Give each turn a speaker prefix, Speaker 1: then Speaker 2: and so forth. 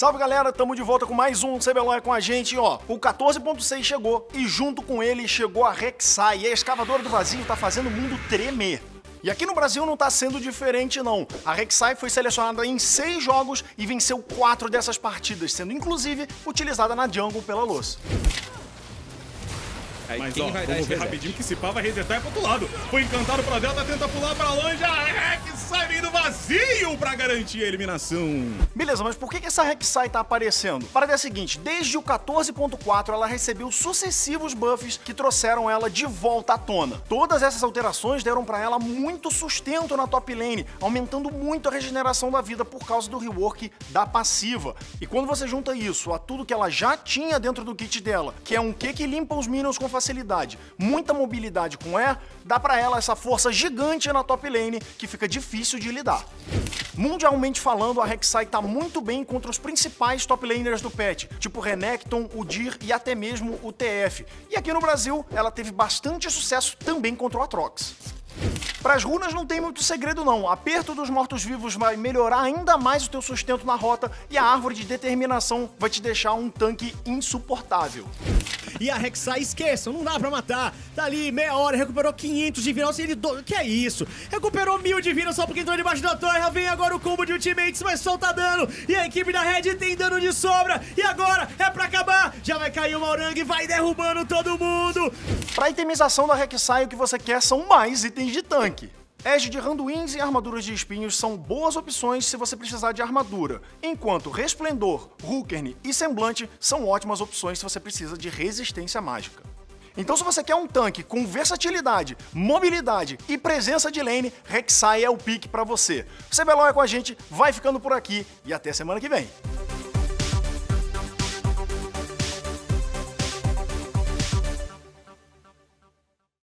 Speaker 1: Salve galera, tamo de volta com mais um CBLOL com a gente, ó. O 14.6 chegou e junto com ele chegou a Rek'Sai e a escavadora do vazio tá fazendo o mundo tremer. E aqui no Brasil não tá sendo diferente não. A Rek'Sai foi selecionada em 6 jogos e venceu 4 dessas partidas, sendo inclusive utilizada na jungle pela Loss.
Speaker 2: Mas ó, vamos ver rapidinho que esse pá vai resetar e pro outro lado. Foi encantado pra Delta, tenta pular pra longe. A Rek'Sai vem do vazio pra garantir a eliminação.
Speaker 1: Beleza, mas por que essa Rek'Sai tá aparecendo? Para é a seguinte, desde o 14.4 ela recebeu sucessivos buffs que trouxeram ela de volta à tona. Todas essas alterações deram pra ela muito sustento na top lane, aumentando muito a regeneração da vida por causa do rework da passiva. E quando você junta isso a tudo que ela já tinha dentro do kit dela, que é um Q que limpa os minions com facilidade, muita mobilidade com E, dá pra ela essa força gigante na top lane que fica difícil de lidar. Mundialmente falando, a Rek'Sai tá muito bem contra os principais top laners do patch, tipo Renekton, o Dir e até mesmo o TF. E aqui no Brasil, ela teve bastante sucesso também contra o Aatrox. Para as runas não tem muito segredo não, aperto dos mortos-vivos vai melhorar ainda mais o teu sustento na rota e a árvore de determinação vai te deixar um tanque insuportável.
Speaker 3: E a Rek'Sai, esqueçam, não dá pra matar. Tá ali, meia hora, recuperou 500 de vida. Nossa, ele... Que é isso? Recuperou 1000 de vida só porque entrou debaixo da torre. Vem agora o combo de ultimates, mas solta dano. E a equipe da Red tem dano de sobra. E agora é pra acabar. Já vai cair o Maurang e vai derrubando todo mundo.
Speaker 1: Pra itemização da Rek'Sai, o que você quer são mais itens de tanque. Edge de Randuins e armaduras de espinhos são boas opções se você precisar de armadura, enquanto Resplendor, Hulkern e Semblante são ótimas opções se você precisa de resistência mágica. Então se você quer um tanque com versatilidade, mobilidade e presença de lane, Rek'Sai é o pique pra você. O CBLOL é com a gente, vai ficando por aqui e até semana que vem.